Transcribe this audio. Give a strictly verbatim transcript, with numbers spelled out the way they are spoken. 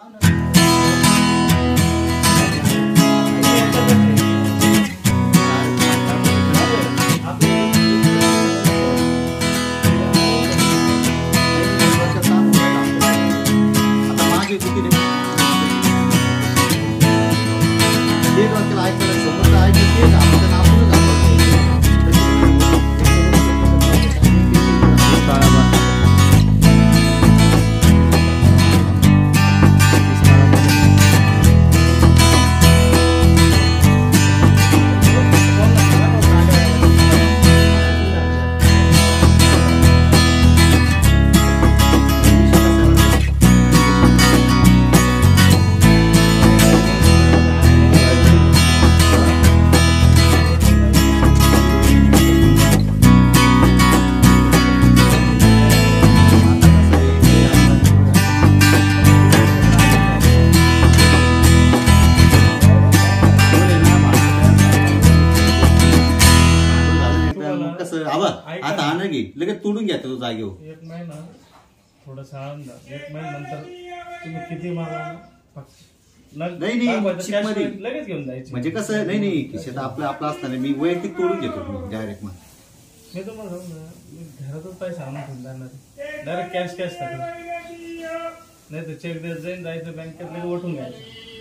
आता आणा घे लगेच तोडून घ्या तो जागेवर. एक महिना थोडंसं आनंद एक महिन्यानंतर तुम्ही किती मागा नाही नाही लगेच घेऊन जायचं म्हणजे कसं नाही नाही खिशात आपलं आपलं असताना मी वैयक्तिक तोडून घेतो डायरेक्ट. मग मी तुम्हाला सांगू घरातच पैसा आणून ठेवून जाणार डायरेक्ट कॅश कॅश टाकून नाही तर चेक देत जाईन जायचं बँकेत लगेच ओठून घ्यायचं.